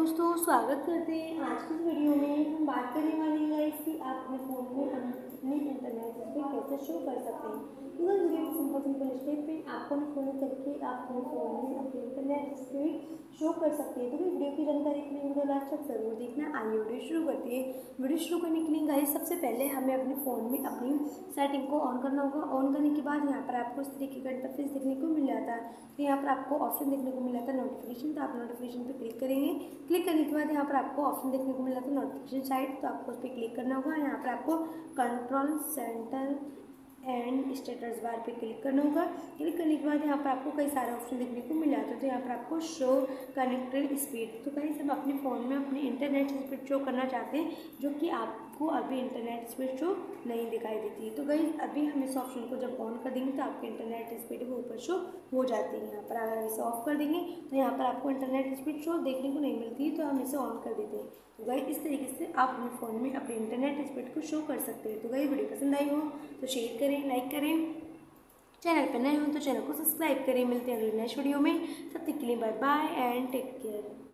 दोस्तों, स्वागत करते हैं आज की वीडियो में। हम बात करने वाले हैं गाइस कि आप अपने फ़ोन में अपनी इंटरनेट स्पीड कैसे शो कर सकते हैं। तो गाइस वीडियो सिंपल स्टेप पे आपको फॉलो करके आप अपने फ़ोन में अपनी इंटरनेट स्पीड शो कर सकते हैं। तो गाइस वीडियो की जानकारी के लिए वीडियो लास्ट तक जरूर देखना। आइए वीडियो शुरू करते हैं। वीडियो शुरू करने के लिए गाइस सबसे पहले हमें अपने फ़ोन में अपनी सेटिंग को ऑन करना होगा। ऑन करने के बाद यहाँ पर आपको इस तरीके का इंटरफेस देखने को मिल जाता है। तो यहाँ पर आपको ऑप्शन देखने को मिल जाता है नोटिफिकेशन। तो आप नोटिफिकेशन पे क्लिक करेंगे। क्लिक करने के बाद यहाँ पर आपको ऑप्शन देखने को मिल जाता है नोटिफिकेशन साइट। तो आपको उस पर क्लिक करना होगा। यहाँ पर आपको control centre and status bar पे क्लिक करना होगा। क्लिक करने के बाद यहाँ पर आपको कई सारे ऑप्शन देखने को मिल जाते हैं। तो यहाँ पर आपको शो कनेक्टेड स्पीड, तो कहीं हम अपने फ़ोन में अपनी इंटरनेट स्पीड शो करना चाहते हैं जो कि आपको अभी इंटरनेट स्पीड शो नहीं दिखाई देती है। तो गाइस अभी हम इस ऑप्शन को जब ऑन कर देंगे तो आपकी इंटरनेट स्पीड वो ऊपर शो हो जाती है। यहाँ पर अगर इसे ऑफ कर देंगे तो यहाँ पर आपको इंटरनेट स्पीड शो देखने को नहीं मिलती है। तो हम इसे ऑन कर देते हैं। तो गाइस इस तरीके से आप अपने फ़ोन में अपने इंटरनेट स्पीड को शो कर सकते हैं। तो गाइस वीडियो पसंद आई हो तो शेयर करें, लाइक करें, चैनल पर नए हो तो चैनल को सब्सक्राइब करें। मिलते हैं अगले नेक्स्ट वीडियो में। तब तक के लिए bye bye and take care.